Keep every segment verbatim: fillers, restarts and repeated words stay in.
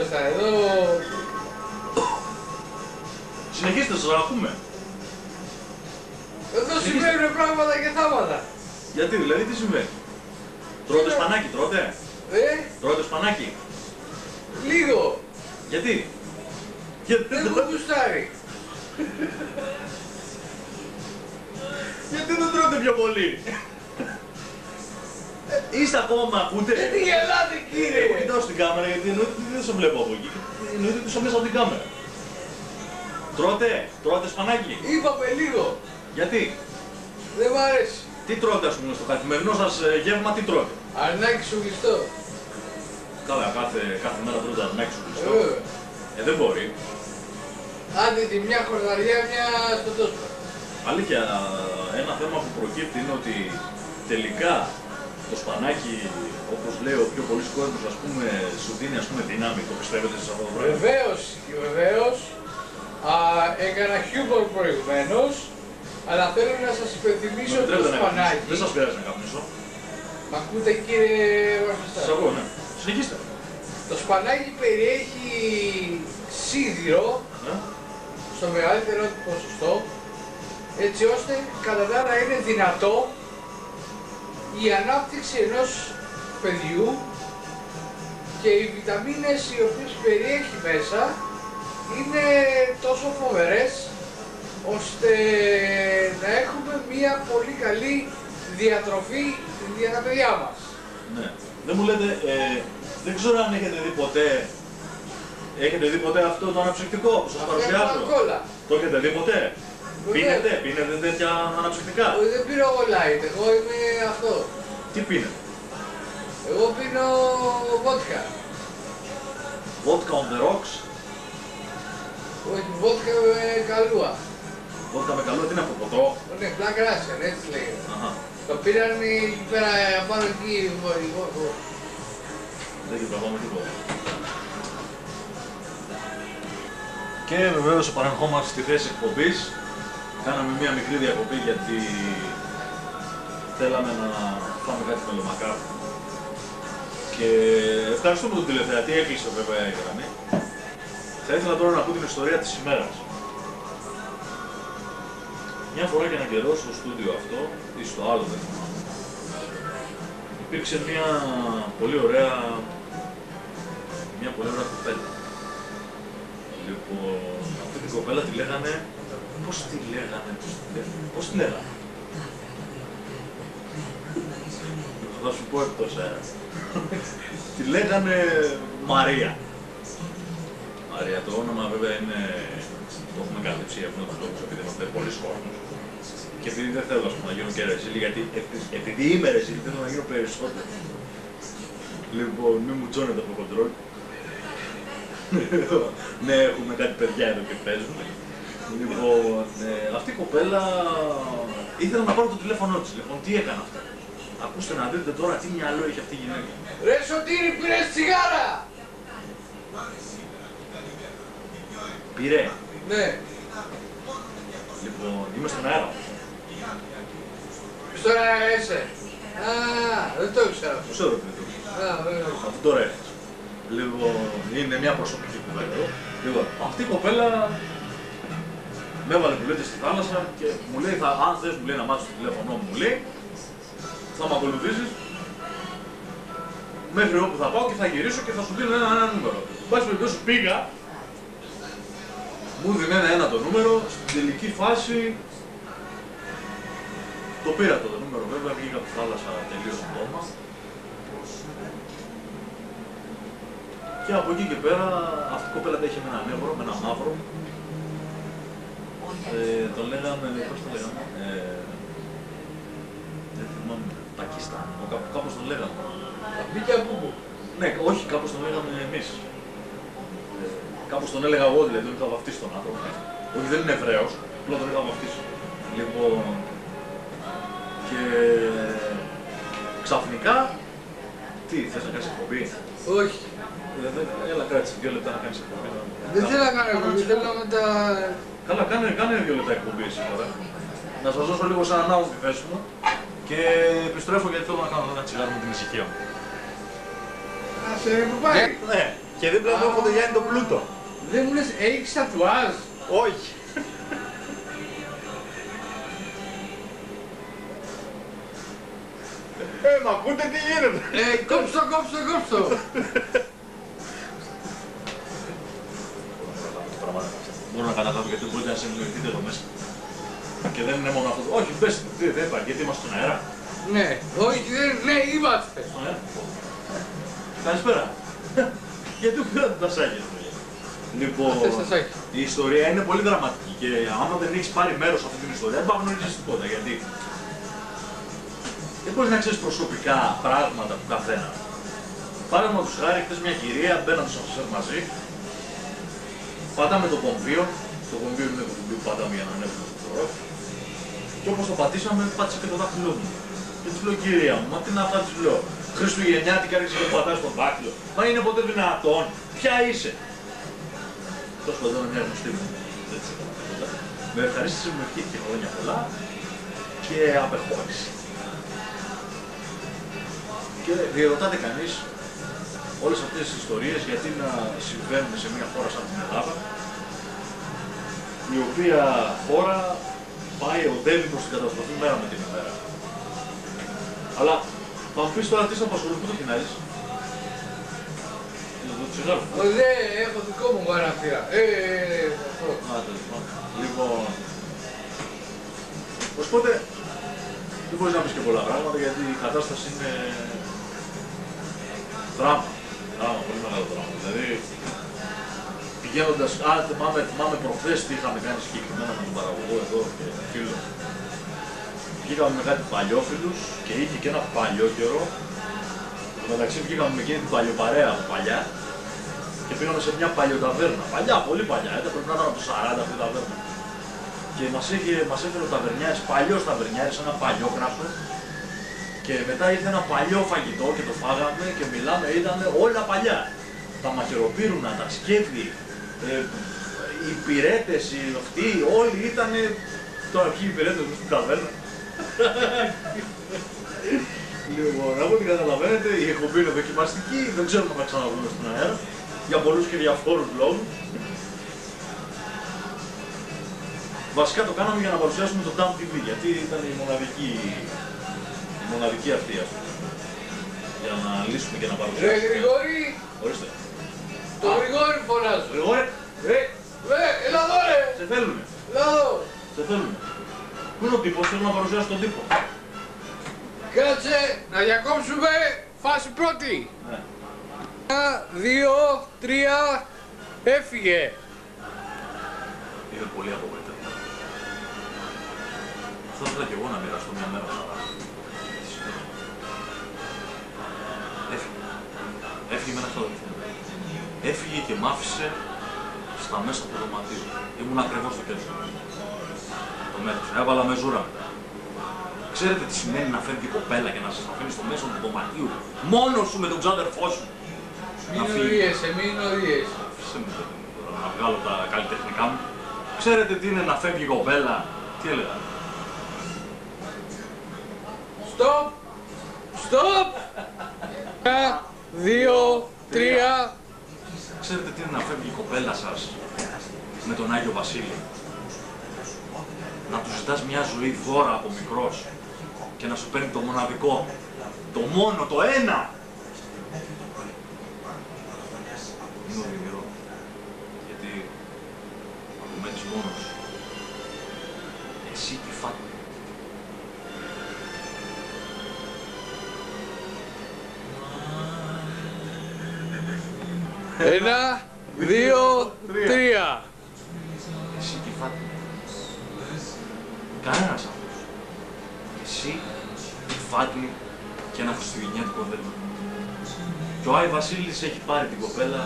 ήμασταν εδώ. Συνεχίστε, σας ακούμε. Εδώ συμβαίνουν πράγματα και θάματα. Γιατί, δηλαδή, τι συμβαίνει? Τρώτε σπανάκι, τρώτε. Ε, Τρώτε σπανάκι. λίγο. Γιατί? Γιατί Δεν μου γουστάρει. Γιατί δεν τρώτε πιο πολύ? Είστε ακόμα, με ακούτε? Γιατί γελάτε, κύριε. Εγώ κοιτάω στην κάμερα γιατί εννοείται ότι δεν σε βλέπω από εκεί. Εννοείται ότι είσαι μέσα από την κάμερα. Τρώτε, τρώτε σπανάκι. Είπαμε λίγο. Γιατί? Δεν μ' αρέσει. Τι τρώτε, ας πούμε, στο καθημερινό σας ε, γεύμα, τι τρώτε? Αρνάκι σου κλειστό. Καλά, κάθε, κάθε μέρα τρώτε αρνάκι σου κλειστό. Ε, Ε, δεν μπορεί. άντε τη μια χορδαριά, μια στο τόσο. Αλήθεια, ένα θέμα που προκύπτει είναι ότι τελικά το σπανάκι, όπως λέει ο πιο πολλής κόσμος, ας πούμε, σου δίνει, ας πούμε, δύναμη. Το πιστεύετε σε αυτό το πράγμα? Βεβαίως και βεβαίως. Α, έκανα χιούμορ προηγουμένως, αλλά θέλω να σας υπενθυμίσω Με το επιτρέπετε να σπανάκι. καπνίσω. Δεν σας πειράζει να καπνίσω. Μ' ακούτε, κύριε Βαρφιστά? Σας ακούω, ναι. Συνεχίστε. Το σπανάκι περιέχει σίδηρο Ε? στο μεγαλύτερο του ποσοστό, έτσι ώστε κατά τα άλλα είναι δυνατό η ανάπτυξη ενός παιδιού και οι βιταμίνες οι οποίες περιέχει μέσα είναι τόσο φοβερές ώστε να έχουμε μια πολύ καλή διατροφή για τα παιδιά μας. Ναι. Δεν μου λέτε, ε, δεν ξέρω αν έχετε δει ποτέ, έχετε δει ποτέ αυτό το αναψυκτικό που σας παρουσιάζω? Κόλλα. Το έχετε δει ποτέ? Πίνετε, πίνετε τέτοια αναψυκτικά? Όχι, δεν πίνω εγώ light, εγώ είμαι αυτό. Τι πίνετε? Εγώ πίνω βότκα. Vodka on the rocks? Όχι, βότκα με καλούα. Vodka με καλό, τι είναι αυτό, ποτό? Ναι, Black Russian, έτσι λέγεται. Αχα. Το πήραν εκεί πέρα πάνω εκεί, βο- Δεν έχει τραβάμε τίποτα. Και βεβαίως επανερχόμαστε στη θέση εκπομπής. Κάναμε μία μικρή διακοπή γιατί θέλαμε να φάμε κάτι μελομακά. Και ευχαριστούμε τον τηλεθεατή, έκλεισε βέβαια η γραμμή. Θα ήθελα τώρα να πω την ιστορία της ημέρας. Μια φορά και έναν καιρό στο στούντιο αυτό, ή στο άλλο δεν θυμάμαι, υπήρξε μια πολύ ωραία, μια πολύ ωραία κοπέλα. Λοιπόν, αυτή την κοπέλα τη λέγανε, πώς τη λέγανε, πώς τη λέγανε, πώς τη λέγανε. Θα σου πω εκτός αέρα. Τη λέγανε Μαρία. Μαρία, το όνομα βέβαια είναι, το έχουμε καλύψει για αυτόν τον λόγο, επειδή είμαστε πολλοί κόσμος. Και επειδή δεν θέλω να γίνω και ρεζίλη, γιατί επειδή είμαι ρεζίλη θέλω να γίνω περισσότερο. Λοιπόν, μην μου τσώνετε από το κοντρόλ. Ναι, έχουμε κάτι παιδιά εδώ και παίζουν. Λοιπόν, ε, αυτή η κοπέλα ήθελα να πάρω το τηλέφωνο της. Λοιπόν, τι έκανα αυτό? Ακούστε να δείτε τώρα τι μυαλό έχει αυτή η γυναίκα. Ρε Σωτήρη, πήρες τσιγάρα! Πήρε. Ναι. Λοιπόν, είμαι στον αέρα. Ποιος τώρα είσαι? Α, δεν το ήξερα Το αυτό. ξέρω ότι δεν το ξέρω. Α, βέβαια. Αυτό τώρα έφτασε. Λοιπόν, είναι μια προσωπική κουβέντα εδώ. Λοιπόν, αυτή η κοπέλα με έβαλε που λέτε στη θάλασσα και μου λέει, θα, αν θες μου λέει να μάθεις το τηλέφωνο μου, μου λέει, θα με ακολουθήσεις μέχρι όπου θα πάω και θα γυρίσω και θα σου δίνω ένα, ένα νούμερο. Εν πάση περιπτώσει πήγα, μου δίνει ένα, ένα το νούμερο, στην τελική φάση το πήρα το νούμερο βέβαια, βγήκα από τη θάλασσα τελείως ακόμα. Και από εκεί και πέρα, αυτή η κοπέλα τα είχε με έναν εύρο, με ένα μαύρο. Ε, τον λέγαμε, πώς τον λέγαμε, ε, δεν θυμάμαι, Πακιστάν, κάπως, κάπως τον λέγαμε. Μπήκε από πού? Ναι, όχι, κάπως τον λέγαμε εμείς. Ε, κάπως τον έλεγα εγώ, δηλαδή, τον είχα βαφτίσει τον άνθρωπο. Όχι, δεν είναι Εβραίος, απλά τον είχα βαφτίσει. Λοιπόν, και ξαφνικά, τι, θες να κάνεις εκπομπή? Όχι. Έλα κράτησε δύο λεπτά να κάνεις εκπομπή. Δεν θέλω να κάνω εκπομπή, θέλω να μετά... Καλά, κάνε, κάνε δύο λεπτά εκπομπή σήμερα. Να σας δώσω λίγο σαν ανάβω τη θέση μου και επιστρέφω γιατί θέλω να κάνω ένα τσιγάρο με την ησυχία μου. Α, σε που πάει. Ναι. Και δίπλα μου έχω το Γιάννη τον Πλούτο. Δεν μου λες, έχεις τατουάζ? Όχι. Ε, μα ακούτε τι γίνεται. Ε, κόψω, κόψω, κόψω. Μπορώ να καταλάβω γιατί μπορείτε να συνειδητοποιηθείτε εδώ μέσα. Και δεν είναι μόνο αυτό. Όχι, πες, δεν υπάρχει, γιατί είμαστε στον αέρα. Ναι, όχι, δεν, ναι, είμαστε. Στον αέρα. Καλησπέρα. Γιατί μου πήρατε τα σάκια του. Λοιπόν, η ιστορία είναι πολύ δραματική και άμα δεν έχεις πάρει μέρος σε αυτή την ιστορία, δεν πάω να γνωρίσεις τίποτα. Γιατί δεν μπορείς να ξέρεις προσωπικά πράγματα του καθένα. Παραδείγματος χάρη, χθες μια κυρία μπαίναμε στο ασανσέρ μαζί. Πατάμε το πομβίο, το πομβίο είναι το οποίο πατάμε για να ανέβουμε στο χώρο. Και όπως το πατήσαμε, πάτησε και το δάχτυλό μου. Και της λέω, κυρία μου, μα τι να αυτά, της λέω. Χριστουγεννιάτικα ρίξε και πατάς το δάχτυλο. Μα είναι ποτέ δυνατόν. Ποια είσαι? Τόσο εδώ είναι μια γνωστή μου. Έτσι, με ευχαρίστησε, με ευχήθηκε χρόνια πολλά και απεχώρηση. Και διερωτάται κανείς όλες αυτές τις ιστορίες γιατί να συμβαίνουν σε μια χώρα σαν την Ελλάδα, η οποία χώρα πάει οδεύει προς την καταστροφή μέρα με την ημέρα. Αλλά θα μου πεις τώρα τι σε απασχολεί, πού το κοινάζεις? Το τσιγάρο. Δε, έχω δικό μου παραθύρα. Ε, αυτό. Λοιπόν, οπότε δεν μπορείς να πεις και πολλά πράγματα γιατί η κατάσταση είναι δράμα. Δράμα, πολύ μεγάλο δράμα. Δηλαδή, πηγαίνοντας, α, θυμάμαι, θυμάμαι προχθές τι είχαμε κάνει συγκεκριμένα με τον παραγωγό εδώ και φίλο. Βγήκαμε με κάτι παλιόφιλους και είχε και ένα παλιό καιρό. Μεταξύ βγήκαμε με εκείνη την παλιοπαρέα από παλιά και πήγαμε σε μια παλιοταβέρνα. Παλιά, πολύ παλιά, ήταν πρέπει να ήταν από το σαράντα αυτή η ταβέρνα. Και μας, είχε, μας έφερε ο ταβερνιάρης, παλιός ταβερνιάρης, ένα παλιό κράσο. Και μετά ήρθε ένα παλιό φαγητό και το φάγαμε και μιλάμε, ήταν όλα παλιά. Τα μαχαιροπύρουνα, τα σκέφη, ε, οι πυρέτες, οι αυτοί, όλοι ήταν. Τώρα ποιοι οι πυρέτες μου στην ταβέρνα. Λοιπόν, από ό,τι καταλαβαίνετε, η εκπομπή είναι δοκιμαστική, δεν ξέρουμε να ξαναβρούμε στον αέρα, για πολλούς και διαφόρους λόγους. Βασικά το κάναμε για να παρουσιάσουμε το Dump τι βι, γιατί ήταν η μοναδική, η μοναδική αυτή, ας πούμε, για να λύσουμε και να παρουσιάσουμε. Ρε Γρηγόρη! Ορίστε. Το Γρηγόρη φωνάζω. Γρηγόρη! Ρε! Ρε! Έλα εδώ ρε! Σε θέλουνε. Έλα εδώ! Σε θέλουνε. Πού είναι ο τύπος, θέλω να παρουσιάσω τον τύπο. Κάτσε να διακόψουμε φάση πρώτη. Ναι. Ένα, δύο, τρία, έφυγε. Είναι πολύ απογοητευτικό. Θα ήθελα και εγώ να μοιραστώ μια μέρα σαν έφυγε. Έφυγε με ένα ξαδελφό. Έφυγε και μ' άφησε στα μέσα του δωματίου. Ήμουν ακριβώς στο κέντρο. Το μέτρησα. Έβαλα με ζούρα μετά. Ξέρετε τι σημαίνει να φεύγει η κοπέλα και να σας αφήνει στο μέσο του δωματίου μόνος σου με τον ξάδερφό σου? Μην ορίεσαι, μην ορίεσαι. Αφήστε με να βγάλω τα καλλιτεχνικά μου. Ξέρετε τι είναι να φεύγει η κοπέλα? Τι έλεγα? Στοπ! Στοπ! Ένα, δύο, τρία. Ξέρετε τι είναι να φεύγει η κοπέλα σας με τον Άγιο Βασίλη? Να του ζητάς μια ζωή δώρα από μικρός και να σου παίρνει το μοναδικό, το μόνο, το ένα. Είναι οδυνηρό, γιατί απομένεις μόνος. Εσύ τη φάτνη. Ένα, δύο, τρία. Εσύ τη φάτνη. Κανένας άλλος. Εσύ, η Φάτνη και ένα χριστουγεννιάτικο δέντρο. Και ο Άι Βασίλης έχει πάρει την κοπέλα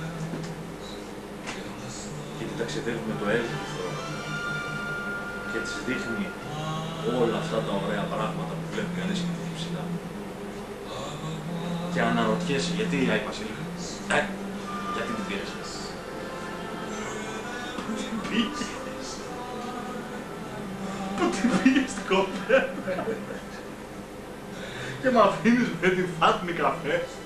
και την ταξιδεύει με το έλθο και της δείχνει όλα αυτά τα ωραία πράγματα που βλέπει κανείς και την ψηλά. Και αναρωτιέσαι γιατί η Άι Βασίλη, ε, γιατί την πήρες? Την πήγες. Πού την πήγες την κοπέλα και μ' αφήνεις με την Φάτνη καφέ?